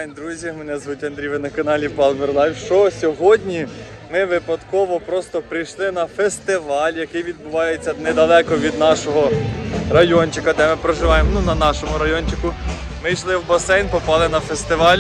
день, друзі, мене звуть Андрій, ви на каналі Palmer Life. Що сьогодні ми випадково просто прийшли на фестиваль, який відбувається недалеко від нашого райончика, де ми проживаємо, ну на нашому райончику. Ми йшли в басейн, попали на фестиваль.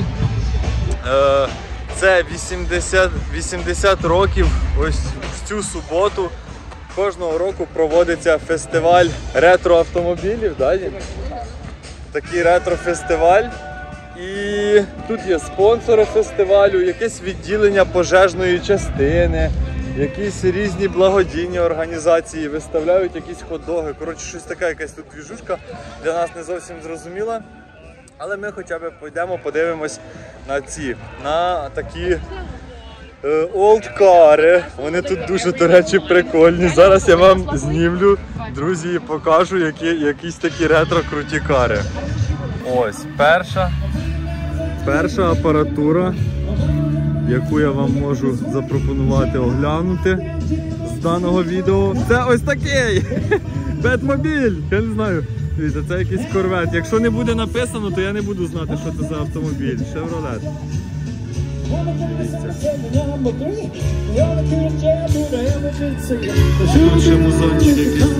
Це 80 років, ось в цю суботу кожного року проводиться фестиваль ретро-автомобілів. Да? Такий ретро-фестиваль. І тут є спонсори фестивалю, якесь відділення пожежної частини, якісь різні благодійні організації, виставляють якісь хот-доги. Коротше, щось таке, якась тут двіжушка для нас не зовсім зрозуміла. Але ми хоча б пойдемо, подивимось на такі олдкари. Вони тут дуже, до речі, прикольні. Зараз я вам знімлю, друзі, і покажу якісь такі ретро-круті кари. Ось, перша апаратура, яку я вам можу запропонувати оглянути з даного відео. Це ось такий Бетмобіль, я не знаю. Дивіться, це якийсь корвет. Якщо не буде написано, то я не буду знати, що це за автомобіль. Шевролет. Тут ще музончик якийсь.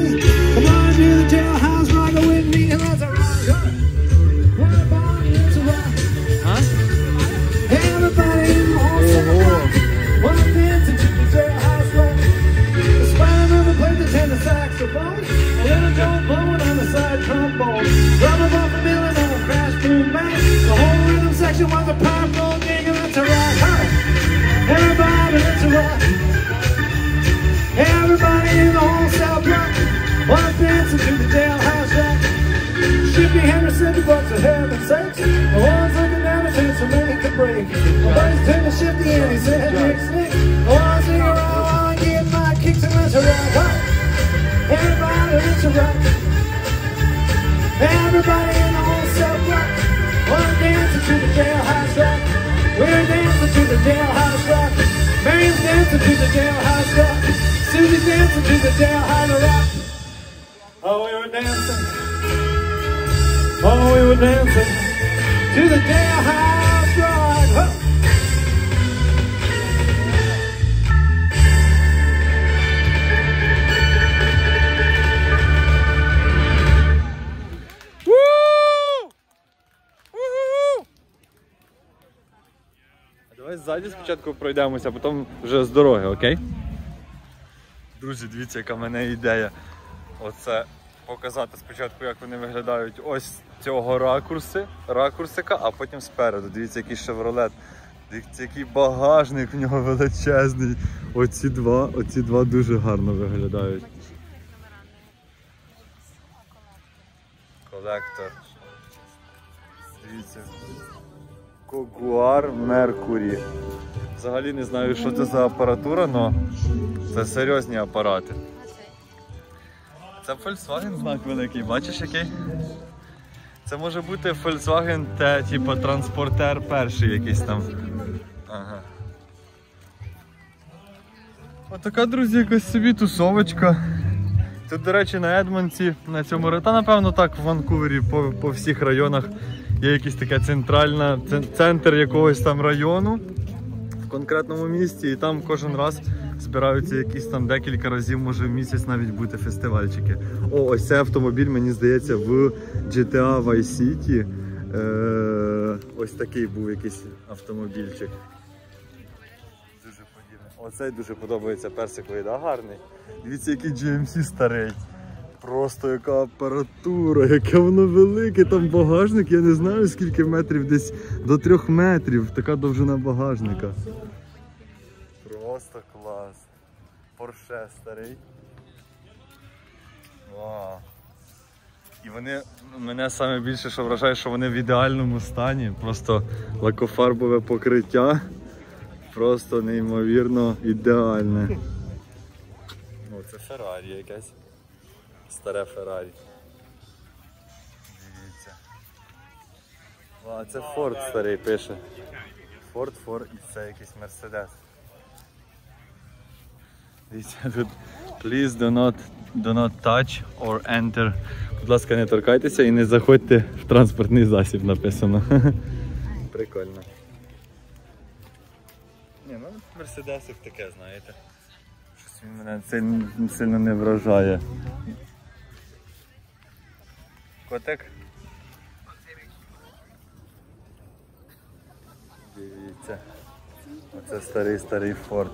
Everybody in the whole South Block was dancing to the jailhouse rock. Shifty Henderson, but for heaven's sakes, the ones looking down the fence so many could break. Nobody's turned to Shifty and he said, Nick Slick, oh, I'll sing around while I get my kicks and let's rock. Everybody, let's rock. Everybody in the whole South Block was dancing to the jailhouse rock. We're dancing to the jailhouse rock. Mary's dancing to the jailhouse rock. Susie's dancing to the jailhouse rock. Oh, we were dancing. Oh, we were dancing to the jailhouse rock. Huh. Давай ззаді спочатку пройдемося, а потім вже з дороги, окей? Друзі, дивіться, яка в мене ідея. Оце показати спочатку, як вони виглядають ось цього ракурсика, а потім спереду. Дивіться, який шевролет. Дивіться, який багажник в нього величезний. Оці два дуже гарно виглядають. Колектор. Дивіться. Когуар Меркурі. Взагалі не знаю, що це за апаратура, але це серйозні апарати. Це Volkswagen знак великий, бачиш який? Це може бути Volkswagen T, типу транспортер перший якийсь там. Ага. Отака, друзі, якась собі тусовочка. Тут, до речі, на Едмонтсі, на цьому, та напевно так в Ванкувері, по всіх районах є якийсь таке центр якогось там району в конкретному місті, і там кожен раз збираються якісь там декілька разів, може в місяць навіть бути фестивальчики. О, ось цей автомобіль, мені здається, в GTA Vice City ось такий був якийсь автомобільчик. Дуже подібний. Оцей дуже подобається, персиковий, да? Гарний. Дивіться, який GMC старий. Просто яка апаратура, яке воно велике, там багажник, я не знаю скільки метрів, десь до 3 метрів, така довжина багажника. Просто клас. Порше старий. Вау. І вони, мене саме більше що вражає, що вони в ідеальному стані, просто лакофарбове покриття, просто неймовірно ідеальне. О, це Феррарі якесь. Старе Феррарі. Дивіться. А це Форд старий пише. Форд і це якийсь Мерседес. Дивіться, тут please do not touch or enter. Будь ласка, не торкайтеся і не заходьте в транспортний засіб, написано. прикольно. Ні, ну мерседесик таке, знаєте. Щось він мене сильно не вражає. Котик? Дивіться. Оце старий Форд.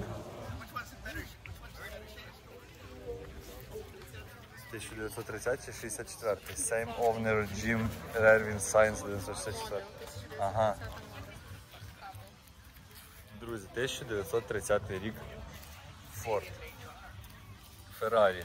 1930 чи 64? Same owner Jim Erwin Science 1964. Ага. Друзі, 1930 рік. Форд. Феррарі.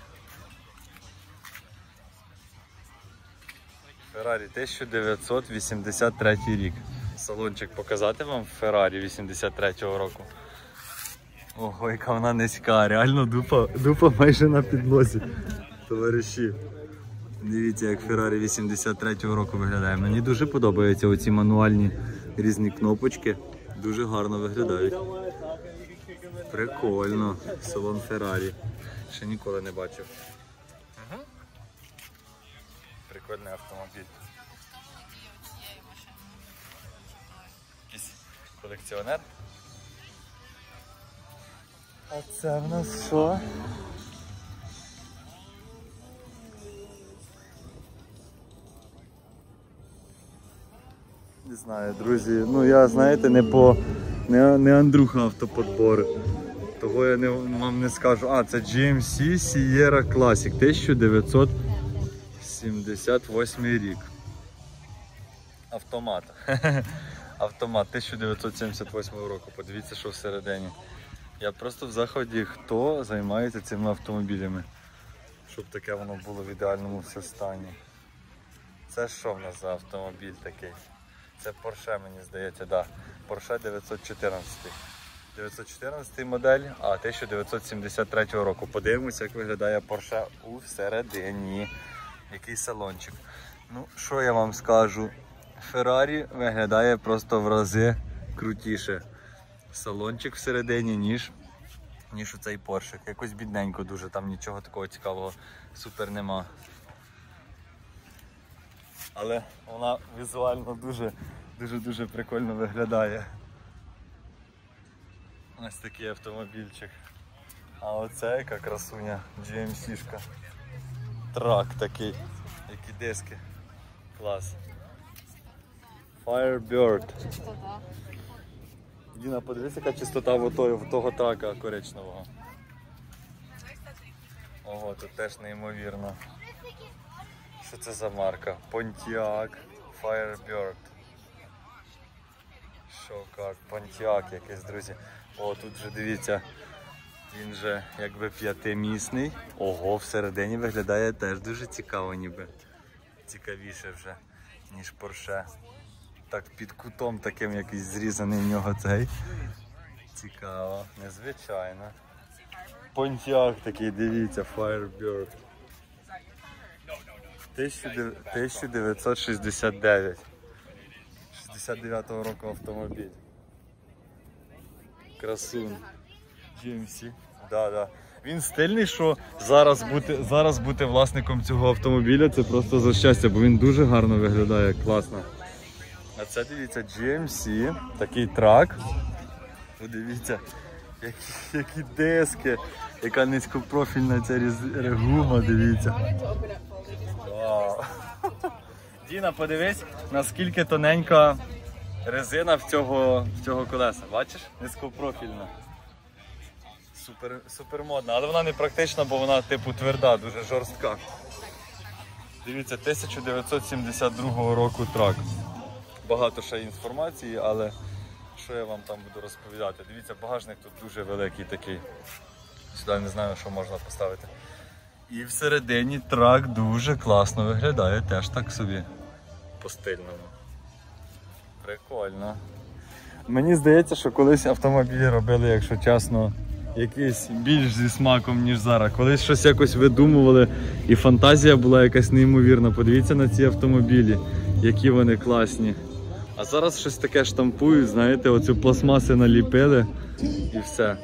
Феррарі 1983 рік. Салончик показати вам Феррарі 83-го року. Ого, яка вона низька, реально дупа майже на підлозі. Товариші, дивіться, як Феррарі 83-го року виглядає. Мені дуже подобаються оці мануальні різні кнопочки. Дуже гарно виглядають. Прикольно. Салон Феррарі. Ще ніколи не бачив. Прикольний автомобіль. Якийсь колекціонер. А це в нас що? Не знаю, друзі, ну я, знаєте, не Андрюха автоподбор, того я вам не скажу. А, це GMC Sierra Classic, 1978 рік. Автомат. Автомат 1978 року, подивіться, що всередині. Я просто в заході, хто займається цими автомобілями, щоб таке воно було в ідеальному стані. Це що в нас за автомобіль такий? Це Porsche, мені здається, да. Porsche 914. 914 модель, а 1973 року. Подивимося, як виглядає Porsche у всередині. Який салончик. Ну, що я вам скажу? Ferrari виглядає просто в рази крутіше. Салончик всередині, ніж у цей Porsche. Якось бідненько дуже, там нічого такого цікавого супер нема. Але вона візуально дуже прикольно виглядає. Ось такий автомобільчик. А оце яка красуня, GMC-шка. Трак такий, які диски. Клас. Firebird. Чистота. Діна, подивись, яка чистота в того трака коричневого. Ого, тут теж неймовірно. Що це за марка? Pontiac Firebird. Шокар, Pontiac якийсь, друзі. О, тут вже дивіться, він же якби п'ятимісний. Ого, всередині виглядає теж дуже цікаво ніби. Цікавіше вже, ніж Porsche. Так під кутом таким якийсь зрізаний в нього цей. Цікаво, незвичайно. Pontiac такий, дивіться, Firebird. 1969. 69-го року автомобіль. Красун. GMC. Да. Він стильний, що зараз бути власником цього автомобіля це просто за щастя, бо він дуже гарно виглядає, класно. А це, дивіться, GMC, такий трак. Подивіться, які диски, яка низькопрофільна ця гума, дивіться. Вау. Діна, подивись, наскільки тоненька резина в цього колеса. Бачиш? Низькопрофільна. Супер модна, але вона не практична, бо вона типу тверда, дуже жорстка. Дивіться, 1972 року трак. Багато ще інформації, але що я вам там буду розповідати. Дивіться, багажник тут дуже великий такий. Сюди не знаю, що можна поставити. І всередині трак дуже класно виглядає, теж так собі по-стильному. Прикольно. Мені здається, що колись автомобілі робили, якщо чесно, якийсь більш зі смаком, ніж зараз. Колись щось якось видумували і фантазія була якась неймовірна. Подивіться на ці автомобілі, які вони класні. А зараз щось таке штампують, знаєте, оцю пластмаси наліпили і все.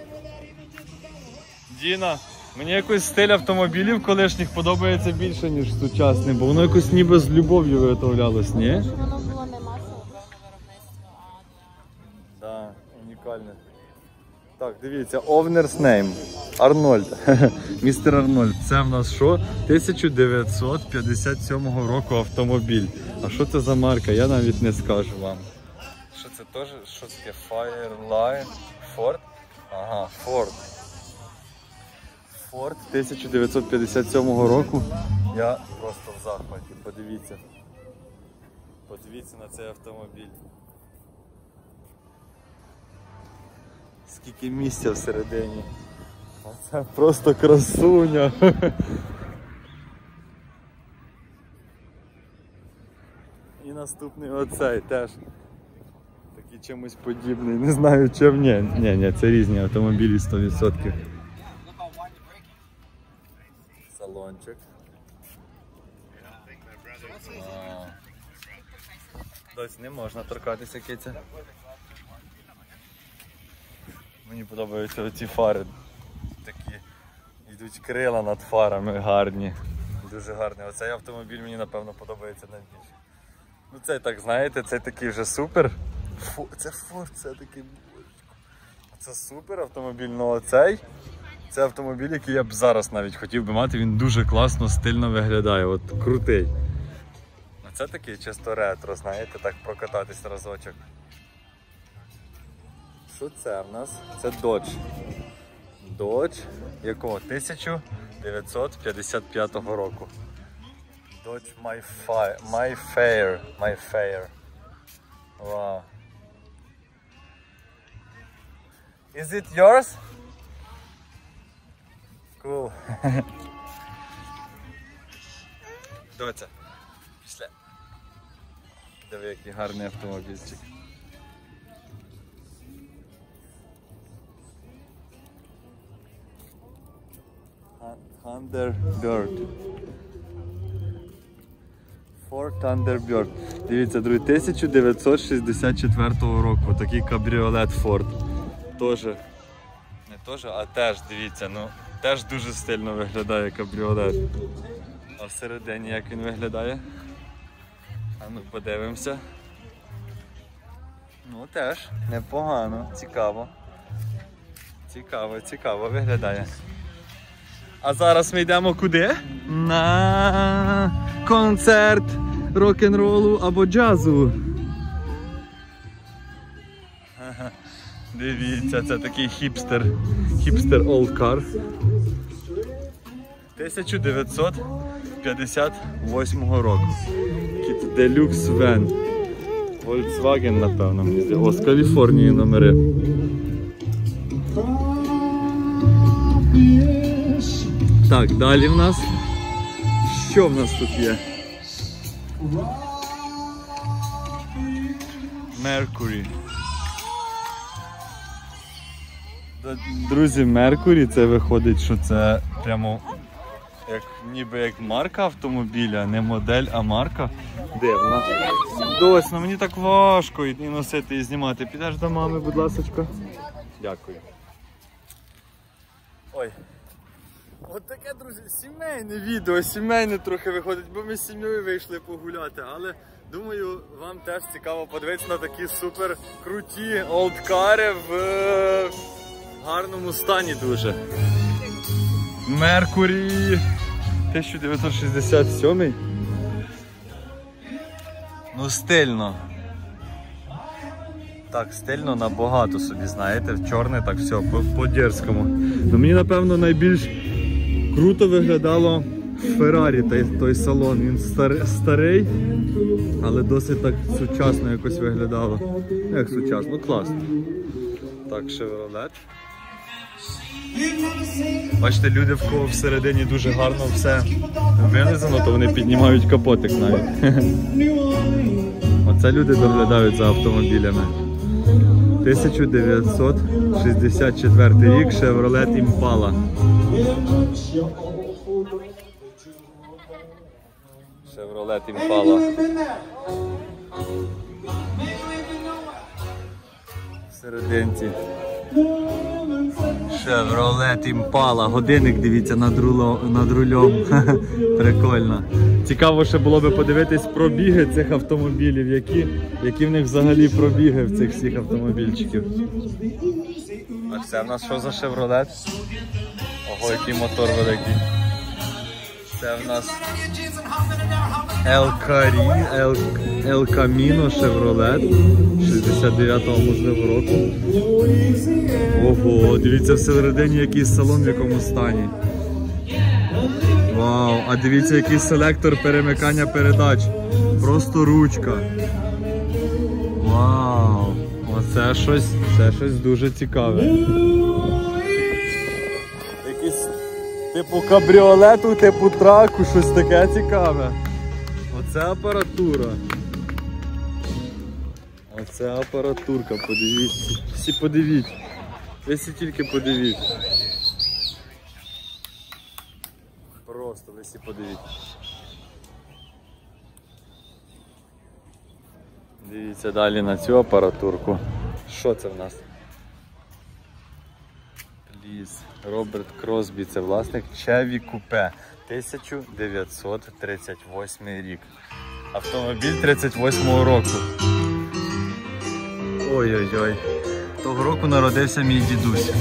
Діна, мені якось стиль автомобілів колишніх подобається більше, ніж сучасний, бо воно якось ніби з любов'ю виготовлялось, ні? Воно було не масове виробництво, а дивіться, owner's name. Арнольд. Містер Арнольд. Це в нас що? 1957 року автомобіль. А що це за марка? Я навіть не скажу вам. Що це теж? Що це таке? Fireline? Ford? Ага, Ford. Ford 1957 року. Я просто в захваті. Подивіться. Подивіться на цей автомобіль. Скільки місця всередині. Це просто красуня. І наступний оцей теж. Такий чимось подібний. Не знаю чим. Ні, це різні автомобілі 100%. Салончик. Дось не можна торкатися, киця. Мені подобаються оці фари. Такі йдуть крила над фарами гарні. Дуже гарний. Оцей автомобіль мені напевно подобається найбільше. Ну цей так, знаєте, цей такий вже супер. Це Ford, це такий бочко. Це супер автомобіль, але цей це автомобіль, який я б зараз навіть хотів би мати. Він дуже класно, стильно виглядає, от крутий. А це такий чисто ретро, знаєте, так прокататись разочок. Що це в нас? Це Dodge. Dodge якого? 1955 року. Dodge My Fair. Wow. Is it yours? Cool. Доця, пішли. Диви, який гарний автомобільчик. Thunderbird. Ford Thunderbird. Дивіться, друзі, 1964 року. Такий кабріолет Ford. Тоже, не тоже, а теж, дивіться, ну, теж дуже стильно виглядає кабріолет. А всередині як він виглядає? А ну подивимося. Ну теж непогано, цікаво. Цікаво виглядає. А зараз ми йдемо куди? На концерт рок-н-ролу або джазу. Дивіться, це такий хіпстер Old Car. 1958 року. Кіт Deluxe Van. Volkswagen, напевно, мені здається. О, з Каліфорнії номери. Так, далі в нас. Що в нас тут є? Mercury. Друзі, Mercury, це виходить, що це прямо ніби як марка автомобіля, не модель, а марка. Де вона? Дось, ну мені так важко і носити і знімати. Підеш до мами, будь ласочка. Дякую. Ой. От таке, друзі, сімейне відео, сімейне трохи виходить, бо ми з сім'єю вийшли погуляти, але думаю, вам теж цікаво подивитися на такі супер круті олдкари в гарному стані дуже. Mercury 1967. Ну стильно. Так, стильно набагато собі, знаєте, в чорне так все, по-дерзькому. Ну, мені, напевно, найбільш круто виглядало Феррарі, той салон. Він старий, але досить так сучасно якось виглядало. Як сучасно, класно. Так, Chevrolet. Бачите, люди, в кого всередині дуже гарно все вилизано, то вони піднімають капотик навіть. Оце люди доглядають за автомобілями. 1964 рік, Chevrolet Impala. Chevrolet Impala. Всерединці. Chevrolet Impala. Годинник, дивіться, над рулем. Прикольно. Цікаво, ще було би подивитись пробіги цих автомобілів, які в них взагалі пробіги в цих всіх автомобільчиків. А Це в нас що за шевролет? Ого, який мотор великий. Це в нас El Camino Chevrolet 69-го, можливо, року. Ого, дивіться всередині який салон в якому стані. Вау, а дивіться який селектор перемикання передач. Просто ручка. Вау, оце щось дуже цікаве. Якийсь типу кабріолету, типу траку, щось таке цікаве. Оце апаратура. Оце апаратурка, подивіться. Всі подивіть. Ви всі тільки подивіть. Просто ви всі подивіть. Дивіться далі на цю апаратурку. Що це в нас? Роберт Кросбі, це власник Chevy Coupe, 1938 рік. Автомобіль 38-го року. Ой-ой-ой. Того року народився мій дідусь.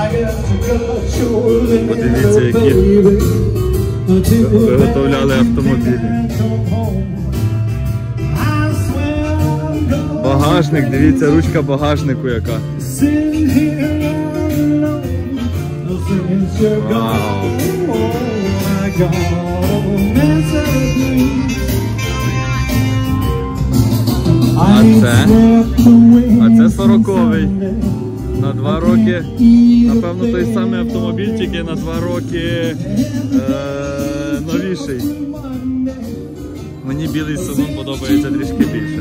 Подивіться, які виготовляли автомобілі. Багажник, дивіться, ручка багажнику яка. Вау. А це 40-й. На 2 роки, напевно, той самий автомобіль, тільки на 2 роки новіший. Мені білий салон подобається трішки більше.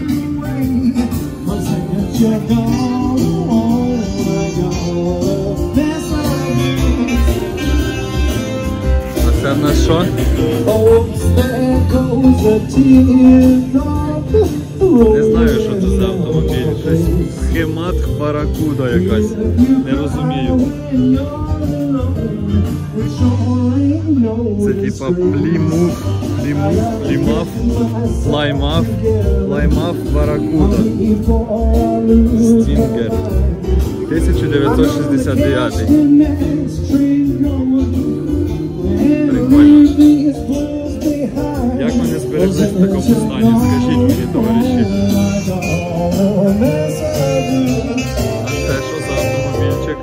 А це в нас що? Не знаю, що це за автомобіль. Схемат Баракуда якась. Не розумію. Це типа Плаймаф Баракуда. Стінгер. 1969. Прикольно. Як вони збереглись в такому стані? Скажіть мені, товариші. А це що за автомобільчик?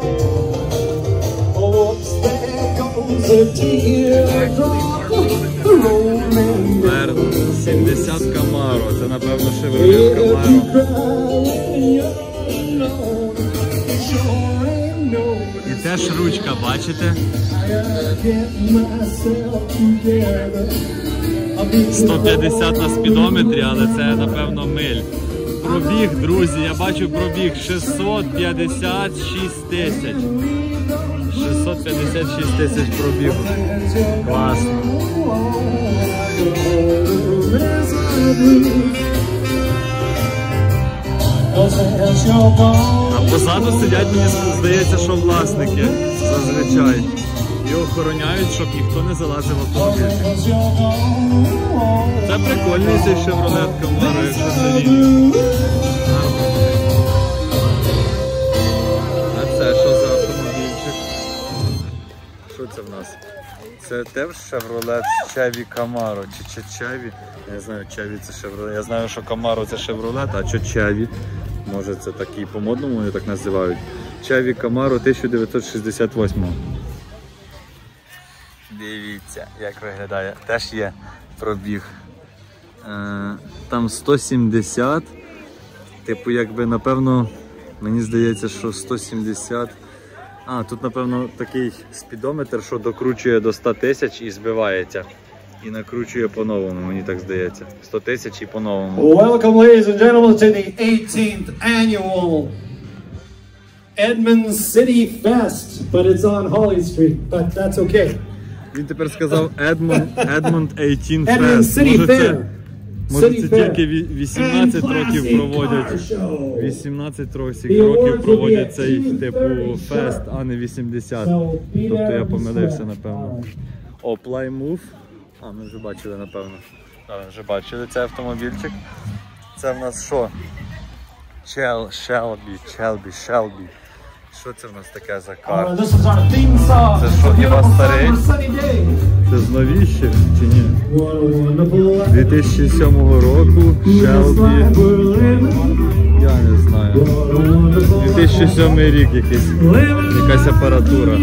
Мерл 70 Camaro. Це, напевно, Chevrolet Camaro. І теж ручка, бачите? 150 на спідометрі, але це, напевно, миль. Пробіг, друзі, я бачу пробіг 656 тисяч. 656 тисяч пробігу. Класно. А позаду сидять, мені здається, що власники зазвичай. І охороняють, щоб ніхто не залазив в автомобіль. Це прикольний цей Chevrolet Camaro, якщо це він. А це що за автомобільчик? Що це в нас? Це теж Chevrolet Chevy Camaro. Чи Chevy? Я не знаю, Chevy це Chevrolet. Я знаю, що Camaro це Chevrolet, а що Chevy? Може це такий по-модному вони так називають. Chevy Camaro 1968. Дивіться, як виглядає. Теж є пробіг. Там 170. Типу, якби, напевно, мені здається, що 170. А, тут, напевно, такий спідометр, що докручує до 100 тисяч і збивається. І накручує по-новому, мені так здається. 100 тисяч і по-новому. Welcome, ladies and gentlemen, to the 18th annual Edmonds City Fest, but it's on Holly Street, but that's okay. Він тепер сказав Edmond 18 Edmonds Fest. City Fair. Може це тільки 18 років проводять. 18 років проводять цей типу фест, а не 80. Тобто я помилився, напевно. О, Plymouth. А, ми вже бачили, напевно. Так, ми вже бачили цей автомобільчик. Це в нас що? Shelby. Що це в нас таке за карт? This is our theme song. Це що, хіба старий? Sunny day. Це з новіших чи ні? What a wonderful life. 2007 року, Shelby, я не знаю. 2007 рік якась апаратура.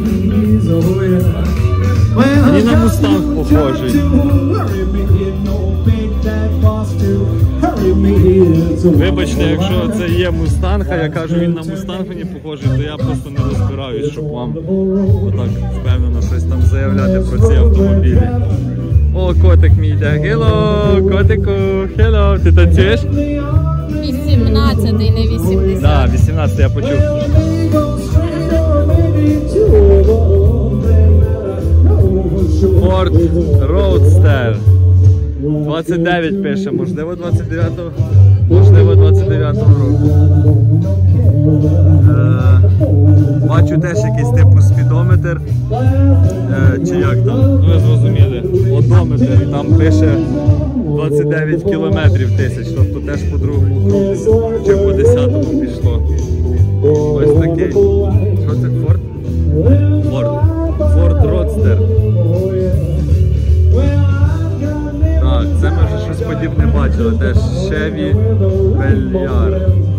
Мені на Мустанг похожий. Вибачте, якщо це є Мустанг, а я кажу, він на Мустанг мені похожий, то я просто не розбираюсь, щоб вам отак впевнено щось там заявляти про ці автомобілі. О, котик мій йде. Хелло, котику, хелло. Ти танцюєш? 18-й, не 80. Так, 18 я почув. Ford Roadster. 29 пише, можливо 29-го, можливо 29-го року. Бачу теж якийсь типу спідометр, чи як там, ну ви зрозуміли, одометр, і там пише 29 кілометрів тисяч, тобто теж по другому кругу, чи по 10-му пішло. Ось такий. Що це, Ford? Ford Roadster. Так, це ми вже щось подібне бачили, теж Chevy Bel-Air.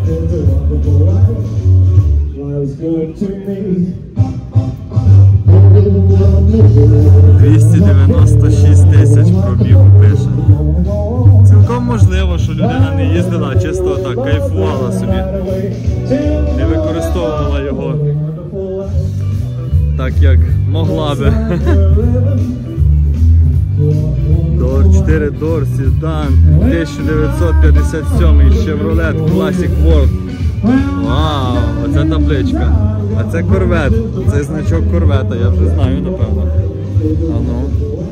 296 тисяч пробігу пише. Цілком можливо, що людина не їздила, а чисто так кайфувала собі. Не використовувала його так, як могла би. 4 Door Sedan 1957 Chevrolet Classic World. Вау, оце табличка. А це корвет. Це значок корвета, я вже знаю, напевно. А ну.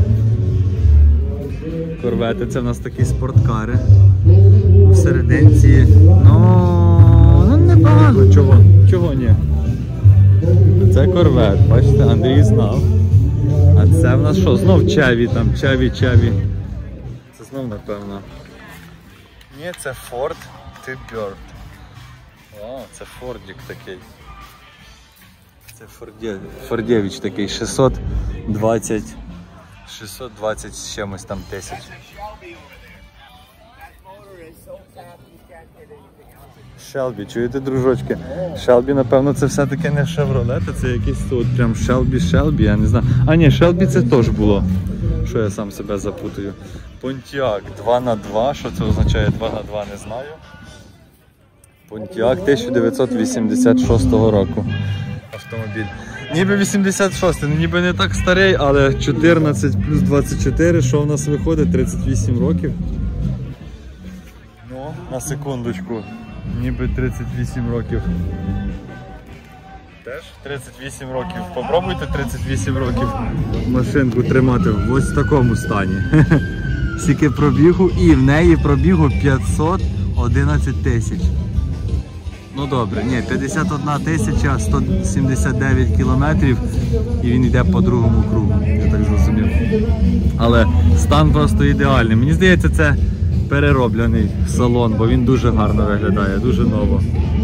Корвети, це в нас такі спорткари. Всерединці. Ну непогано. Чого ні? Це корвет, бачите, Андрій знав. А це в нас що? Знов Chevy там, Chevy. Це знов, напевно. Ні, це Ford T-Bird. О, це Фордік такий. Це Фордєвич такий, 620 з чимось там тисяч. Shelby, чуєте, дружочки? Shelby, напевно, це все-таки не Chevrolet, це якийсь тут прям Shelby, я не знаю. А ні, Shelby це теж було. Що я сам себе запутаю. Pontiac 2х2, що це означає 2х2, не знаю. Pontiac 1986 року автомобіль. Ніби 86, ніби не так старий, але 14 плюс 24, що в нас виходить? 38 років. Ну, на секундочку, ніби 38 років. Теж 38 років. Попробуйте 38 років машинку тримати в ось такому стані. Стільки пробігу, і в неї пробігу 511 тисяч. Ну добре, ні, 51 тисяча 179 кілометрів і він йде по другому кругу, я так зрозумів. Але стан просто ідеальний. Мені здається, це перероблений салон, бо він дуже гарно виглядає, дуже ново.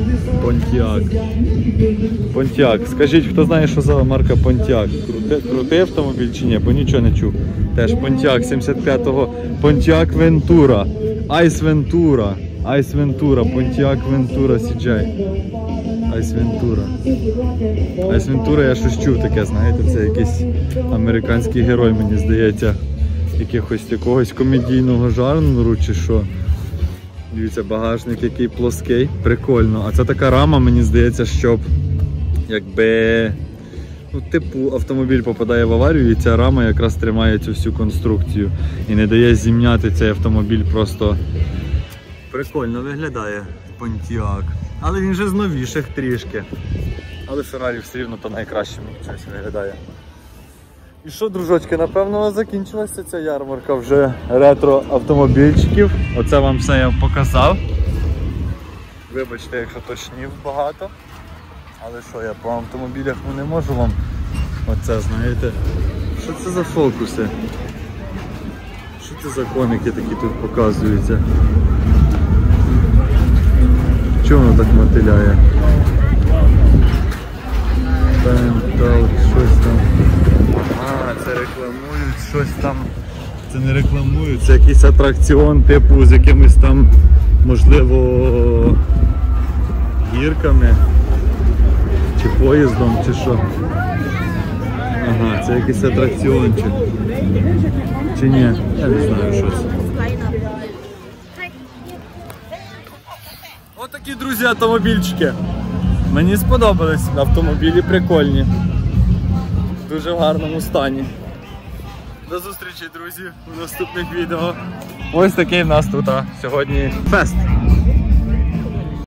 Pontiac. Скажіть, хто знає, що за марка Pontiac? Крутий автомобіль чи ні? Бо нічого не чув. Теж Pontiac 75-го. Pontiac Ventura. Ice Ventura, Pontiac Ventura CJ. Ice Ventura, я щось чув таке, знаєте, це якийсь американський герой, мені здається, якогось комедійного жанру чи що. Дивіться, багажник який плоский, прикольно. А це така рама, мені здається, щоб якби, ну, типу автомобіль попадає в аварію і ця рама якраз тримає цю всю конструкцію і не дає зімняти цей автомобіль просто. Прикольно виглядає Pontiac. Але він же з новіших трішки. Але Ferrari все рівно то найкраще мені щось виглядає. І що, дружочки, напевно закінчилася ця ярмарка вже ретро автомобільчиків. Оце вам все я показав. Вибачте, якщо точнів багато. Але що, я по автомобілях не можу вам оце, знаєте. Що це за фокуси? Що це за коники такі тут показуються? Чому воно так мотиляє? Пентаут, щось там. Ага, це рекламують, щось там. Це не рекламують, це якийсь атракціон, типу з якимись там, можливо, гірками. Чи поїздом, чи що. Ага, це якийсь атракціончик. Чи ні? Я не знаю, що це. Ось такі, друзі, автомобільчики. Мені сподобались. Автомобілі прикольні. Дуже в гарному стані. До зустрічі, друзі, у наступних відео. Ось такий в нас тут сьогодні фест.